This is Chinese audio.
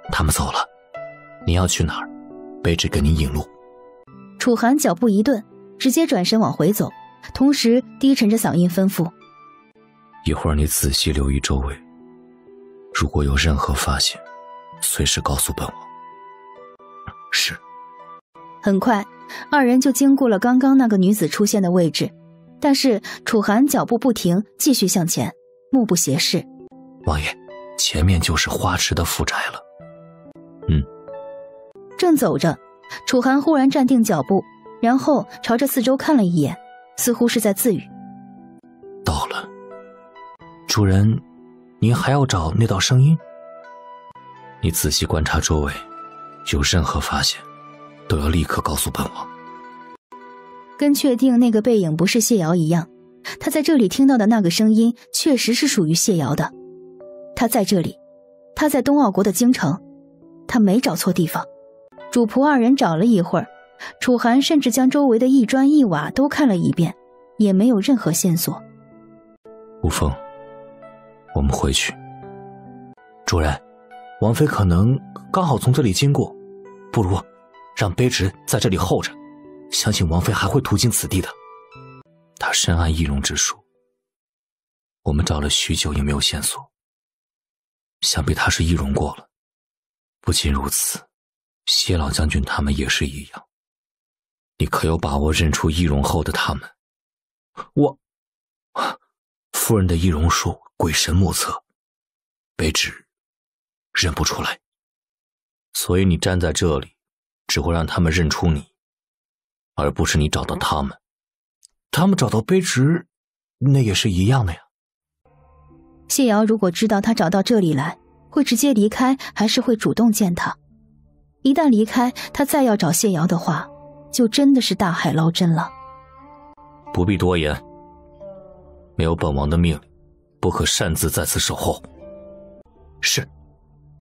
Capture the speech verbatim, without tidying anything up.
他们走了，你要去哪儿？卑职给您引路。 楚寒脚步一顿，直接转身往回走，同时低沉着嗓音吩咐： 一会儿你仔细留意周围，如果有任何发现，随时告诉本王。是。 很快，二人就经过了刚刚那个女子出现的位置，但是楚寒脚步不停，继续向前，目不斜视。 王爷，前面就是花池的副宅了。嗯。 正走着，楚寒忽然站定脚步，然后朝着四周看了一眼，似乎是在自语。 到了。主人，您还要找那道声音？你仔细观察周围，有任何发现都要立刻告诉本王。 跟确定那个背影不是谢瑶一样，他在这里听到的那个声音确实是属于谢瑶的。他在这里，他在东奥国的京城，他没找错地方。主仆二人找了一会儿，楚寒甚至将周围的一砖一瓦都看了一遍，也没有任何线索。 无风，我们回去。主人，王妃可能刚好从这里经过，不如让卑职在这里候着，相信王妃还会途经此地的。她深谙易容之术，我们找了许久也没有线索，想必她是易容过了。不仅如此，谢老将军他们也是一样。你可有把握认出易容后的他们？我夫人的易容术鬼神莫测，卑职认不出来，所以你站在这里只会让他们认出你，而不是你找到他们。他们找到卑职，那也是一样的呀。 谢瑶如果知道他找到这里来，会直接离开还是会主动见他？一旦离开，他再要找谢瑶的话，就真的是大海捞针了。 不必多言，没有本王的命令，不可擅自在此守候。是。